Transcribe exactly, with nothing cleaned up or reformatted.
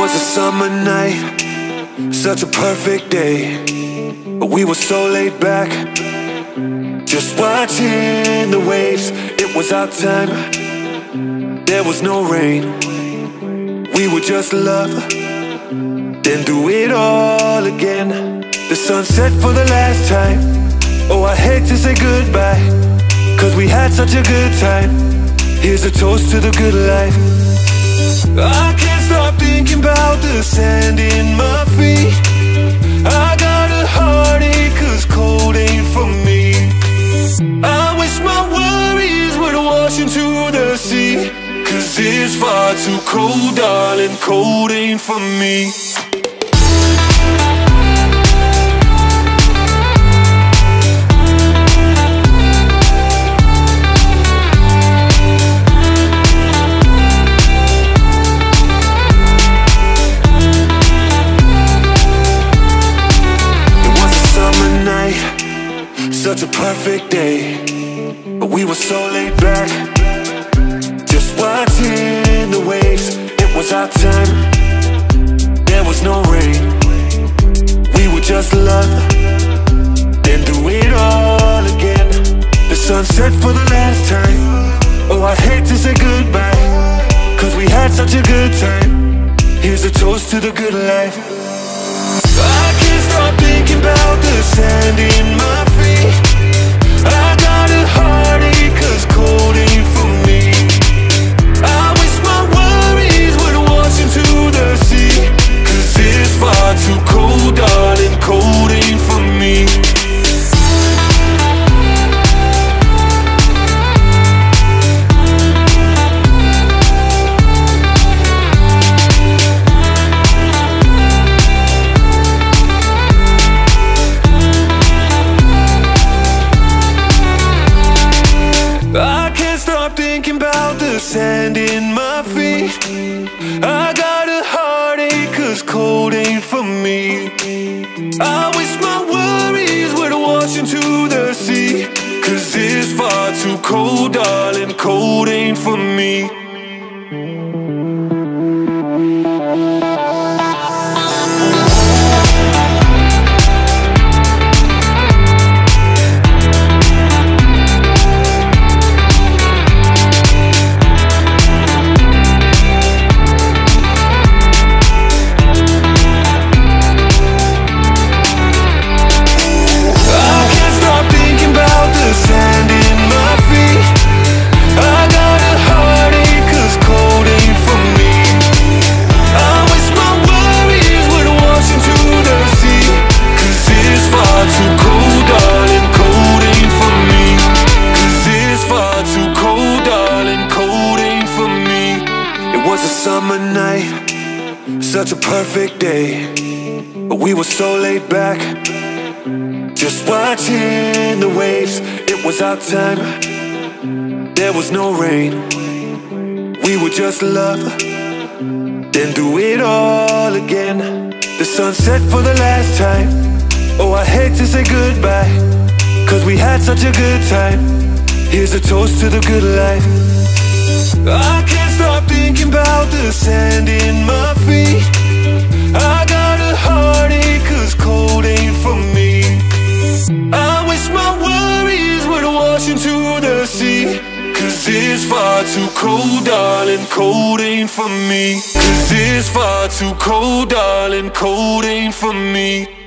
was a summer night, such a perfect day, but we were so laid back, just watching the waves. It was our time, there was no rain. We would just love, then do it all again. The sunset for the last time. Oh, I hate to say goodbye, cause we had such a good time. Here's a toast to the good life. I can't stop thinking about the sand in my feet. I got a heartache cause cold ain't for me. I wish my worries would wash into the sea, cause it's far too cold, darling, cold ain't for me. Such a perfect day, but we were so laid back, just watching the waves. It was our time, there was no rain. We would just love, then do it all again. The sunset for the last time. Oh, I hate to say goodbye, cause we had such a good time. Here's a toast to the good life. I can't stop thinking about the sand in my feet. I got a heartache cause cold ain't for me. I wish my worries would wash into the sea, cause it's far too cold, darling, cold ain't for me. I can't stop thinking about the sand in my feet. I got a heartache cause cold ain't for me. I wish my worries would wash into the sea, cause it's far too cold, darling, cold ain't for me. Summer night, such a perfect day, but we were so laid back, just watching the waves. It was our time, there was no rain. We would just love, then do it all again. The sunset for the last time. Oh, I hate to say goodbye, cause we had such a good time. Here's a toast to the good life. I can't stop thinking about the sand in my feet. I got a heartache cause cold ain't for me. I wish my worries would wash into the sea, cause it's far too cold, darling, cold ain't for me. Cause it's far too cold, darling, cold ain't for me.